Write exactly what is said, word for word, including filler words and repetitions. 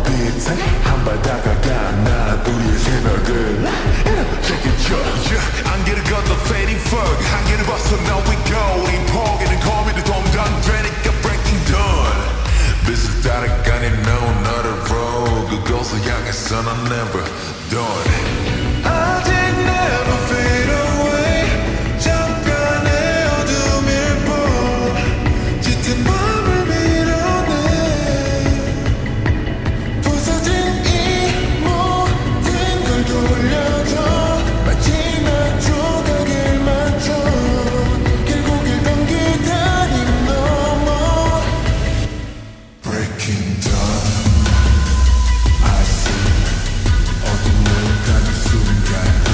빛에 한 발 다가가 난 우리의 새벽을 Check it out yeah. 안개를 건너 fading fog 한계를 벗어나 we go 우린 포기는 고민을 동전되니까 breaking dawn 빛을 따라가니 no not a road 그곳을 향해서 난 never done 아직 never fade away 잠깐의 어둠일 뿐 짙은 밤을 밀어내 부서진 이 모든 걸 돌려줘 마지막 조각을 맞춰 길고 길던 기다림 넘어 Breaking dawn I see 어둠을 가는 순간